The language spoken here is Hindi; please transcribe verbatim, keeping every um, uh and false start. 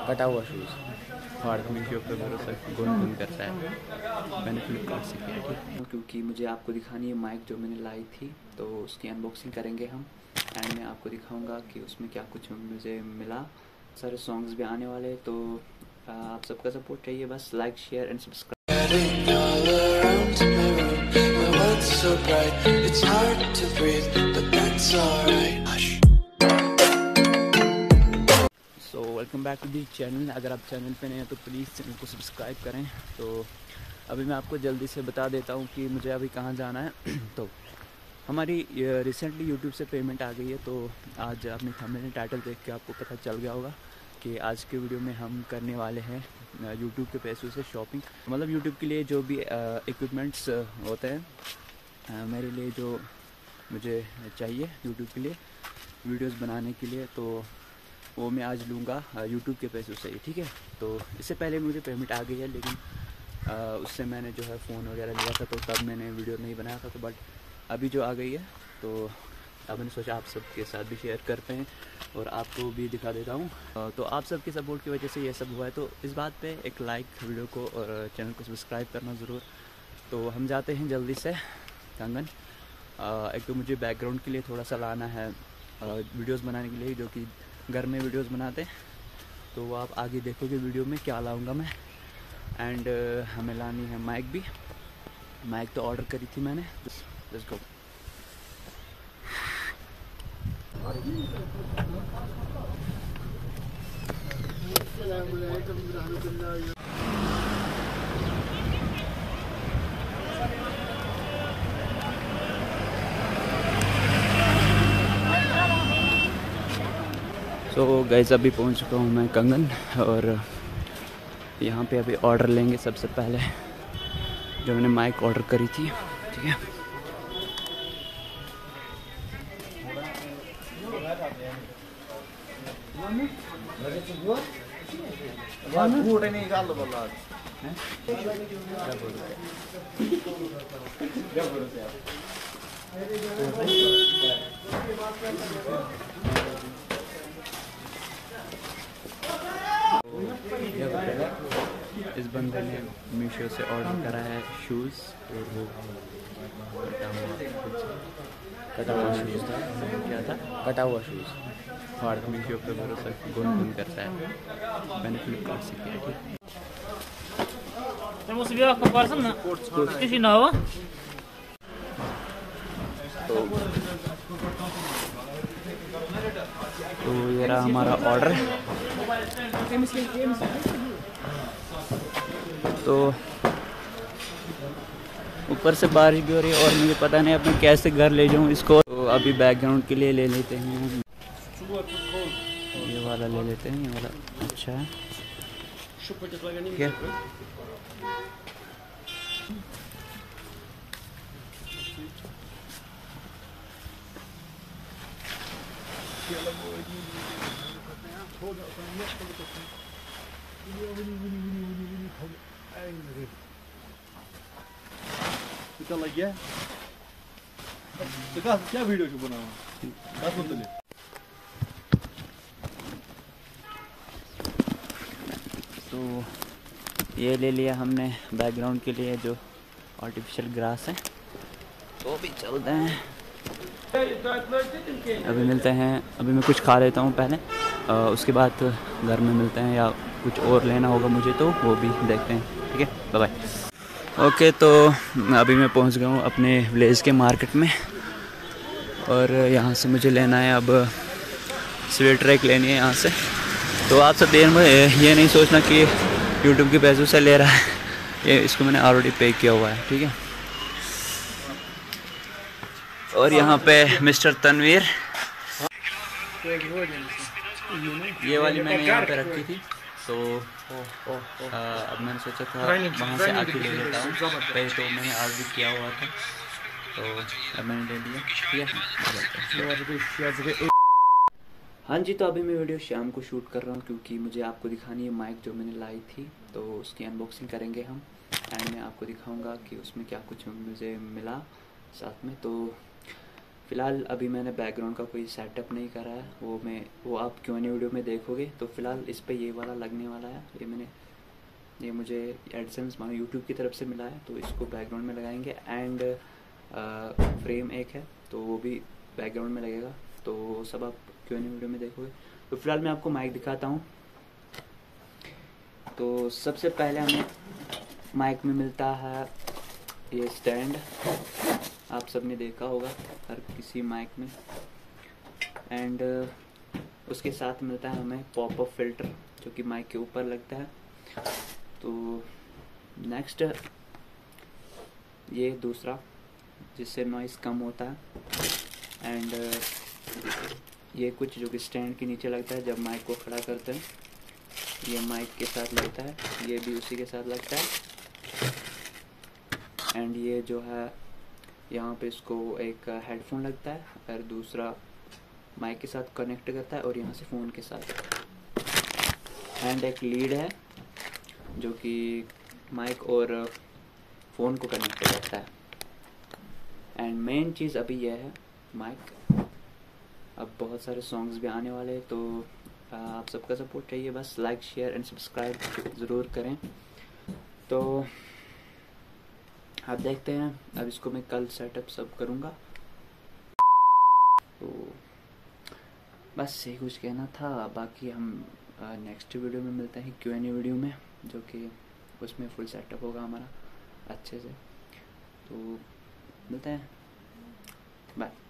कटा हुआ शूज़ और मीशो पे भरोसा कौन कौन करता है। मैंने फ्लिपकार्ट से किया ठीक, क्योंकि मुझे आपको दिखानी है माइक जो मैंने लाई थी, तो उसकी अनबॉक्सिंग करेंगे हम। एंड मैं आपको दिखाऊंगा कि उसमें क्या कुछ मुझे मिला। सारे सॉन्ग्स भी आने वाले, तो आप सबका सपोर्ट चाहिए। बस like share and subscribe. So welcome back to the channel. अगर आप चैनल पे नए हैं तो प्लीज़ चैनल को सब्सक्राइब करें। तो अभी मैं आपको जल्दी से बता देता हूँ कि मुझे अभी कहाँ जाना है। तो हमारी रिसेंटली यूट्यूब से पेमेंट आ गई है, तो आज आपने थंबनेल टाइटल देख के आपको पता चल गया होगा कि आज के वीडियो में हम करने वाले हैं यूट्यूब के पैसों से शॉपिंग। मतलब यूट्यूब के लिए जो भी इक्विपमेंट्स होते हैं मेरे लिए, जो मुझे चाहिए यूट्यूब के लिए वीडियोस बनाने के लिए, तो वो मैं आज लूँगा यूट्यूब के पैसों से ही, ठीक है। तो इससे पहले मुझे पेमेंट आ गई है, लेकिन आ, उससे मैंने जो है फ़ोन वगैरह लिया था, तो तब मैंने वीडियो नहीं बनाया था। तो बट अभी जो आ गई है, तो अब मैंने सोचा आप सबके साथ भी शेयर करते हैं और आपको भी दिखा देता हूँ। तो आप सबके सपोर्ट की वजह से ये सब हुआ है, तो इस बात पे एक लाइक वीडियो को और चैनल को सब्सक्राइब करना ज़रूर। तो हम जाते हैं जल्दी से कंगन। एक तो मुझे बैकग्राउंड के लिए थोड़ा सा लाना है वीडियोस बनाने के लिए, जो कि घर में वीडियोस बनाते हैं, तो वो आप आगे देखोगे वीडियो में क्या लाऊंगा मैं। एंड uh, हमें लानी है माइक भी। माइक तो ऑर्डर करी थी मैंने। Let's go. सो गाइस अभी पहुंच चुका हूँ मैं कंगन, और यहाँ पे अभी ऑर्डर लेंगे सबसे पहले जो मैंने माइक ऑर्डर करी थी, ठीक है। इस बंदे ने मीशो से ऑर्डर करा है शूज़, और वो कटा हुआ शूज़ था। क्या था? कटा हुआ शूज़ और मीशो पे भरोसा कौन कौन करता है। मैंने फ्लिपकार्ट से किया ठीक। तो ये रहा हमारा ऑर्डर। तो ऊपर से बारिश भी हो रही है और मुझे पता नहीं अब मैं कैसे घर ले जाऊँ इसको। तो अभी बैकग्राउंड के लिए ले लेते हैं, ये वाला ले लेते हैं, ये वाला अच्छा है, ठीक है। लगे क्या वीडियो क्यों बना? तो ये ले लिया हमने बैकग्राउंड के लिए, जो आर्टिफिशियल ग्रास है, तो भी चलते हैं। अभी मिलते हैं, अभी मैं कुछ खा लेता हूँ पहले, आ, उसके बाद घर में मिलते हैं, या कुछ और लेना होगा मुझे तो वो भी देखते हैं, ठीक है। Bye bye. ओके, तो अभी मैं पहुँच गया हूँ अपने विलेज के मार्केट में, और यहाँ से मुझे लेना है अब स्वेट ट्रैक लेनी है यहाँ से। तो आप सब देर में ये नहीं सोचना कि यूट्यूब के पैसों से ले रहा है, ये इसको मैंने ऑलरेडी पे किया हुआ है, ठीक है। और यहाँ पे मिस्टर तनवीर, ये वाली मैंने यहाँ पे रखी थी, तो आ, अब मैंने सोचा था वहाँ से आके ले लेता हूँ। पहले तो मैंने ऑर्डर किया हुआ था, तो अब मैंने ले लिया, ठीक है। हाँ जी, तो अभी मैं वीडियो शाम को शूट कर रहा हूँ, क्योंकि मुझे आपको दिखानी है माइक जो मैंने लाई थी, तो उसकी अनबॉक्सिंग करेंगे हम। एंड मैं आपको दिखाऊंगा कि उसमें क्या कुछ मुझे मिला साथ में। तो फ़िलहाल अभी मैंने बैकग्राउंड का कोई सेटअप नहीं करा है, वो मैं वो आप क्यों नहीं वीडियो में देखोगे। तो फ़िलहाल इस पे ये वाला लगने वाला है, ये मैंने ये मुझे एडसेंस मानो यूट्यूब की तरफ से मिला है, तो इसको बैकग्राउंड में लगाएंगे। एंड फ्रेम एक है तो वो भी बैकग्राउंड में लगेगा, तो सब आप क्यों नहीं वीडियो में देखोगे। तो फिलहाल मैं आपको माइक दिखाता हूँ। तो सबसे पहले हमें माइक में मिलता है ये स्टैंड, आप सब ने देखा होगा हर किसी माइक में। एंड उसके साथ मिलता है हमें पॉप अप फिल्टर जो कि माइक के ऊपर लगता है। तो नेक्स्ट ये दूसरा जिससे नॉइज़ कम होता है। एंड ये कुछ जो कि स्टैंड के नीचे लगता है जब माइक को खड़ा करते हैं, ये माइक के साथ लगता है, ये भी उसी के साथ लगता है। एंड ये जो है यहाँ पे इसको एक हेडफोन लगता है और दूसरा माइक के साथ कनेक्ट करता है और यहाँ से फ़ोन के साथ। एंड एक लीड है जो कि माइक और फ़ोन को कनेक्ट करता है। एंड मेन चीज़ अभी यह है माइक। अब बहुत सारे सॉन्ग्स भी आने वाले हैं, तो आप सबका सपोर्ट चाहिए, बस लाइक शेयर एंड सब्सक्राइब ज़रूर करें। तो आप देखते हैं, अब इसको मैं कल सेटअप सब करूँगा। तो बस यही कुछ कहना था। बाकी हम नेक्स्ट वीडियो में मिलते हैं क्यू एन ए वीडियो में, जो कि उसमें फुल सेटअप होगा हमारा अच्छे से। तो मिलते हैं, बाय।